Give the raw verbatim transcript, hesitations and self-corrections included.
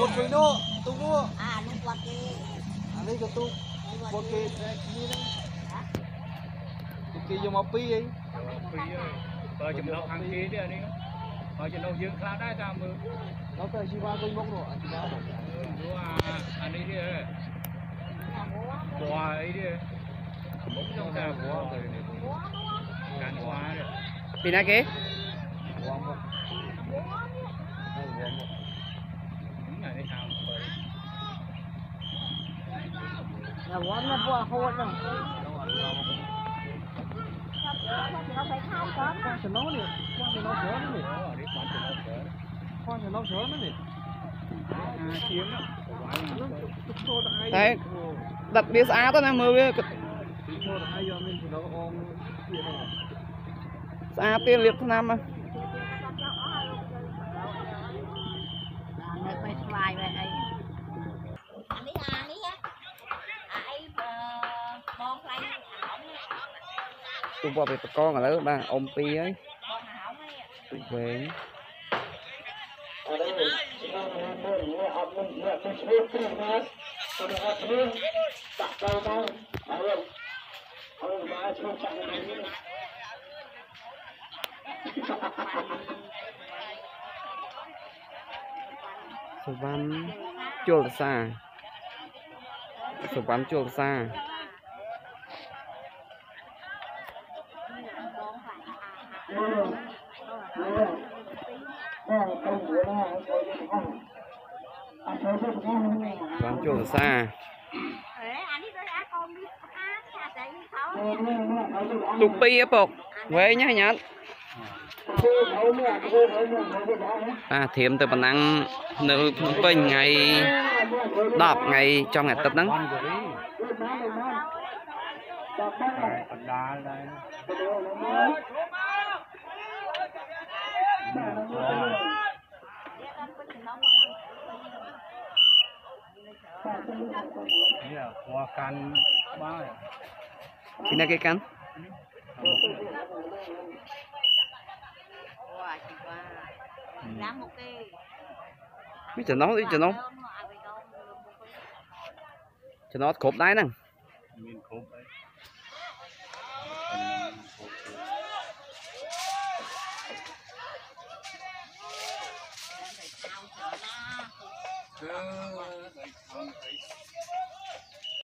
một cái nữa tung nữa à nó quạt cái anh ấy có tung một cái gì đấy một cái dùng áo pi ấy vợ chồng nó hàng kia đi anh vợ chồng nó dương kháได้ra mưa nó phải chỉ ba cây mốc rồi anh chỉ ba rồi đúng à anh ấy đi bò ấy đi bóng trong ta bò cán hoa đấy vì nãy kế bò mốc bò mốc những ngày này sao là quán nó bò hôn rồi nó phải khai sớm con sẽ nấu nè con sẽ nấu sớm nè ở đi con sẽ nấu sớm con sẽ nấu sớm nè tiếng đó đấy đặt bia xa thôi nè mưa bia xa tiền liệt nam mà này phải xoài vậy ấy anh ấy ăn ấy á ai bon play hỏng tụi bò bị con ở đó ba ôm pi ấy bon hỏng ấy vềสวรรค์จุลซาสวรรค์จุลซาสวรรค์จุลซาตุกปีอะปกเว้ยnhá nhá à thiểm từ bản năng nữ bên ngày đọc ngày trong ngày tập nắng hoa can ba thì là cái cắn làm một cái mấy chỗ nó đi chỗ nó chỗ nó cột đáy nè mình khốp đấy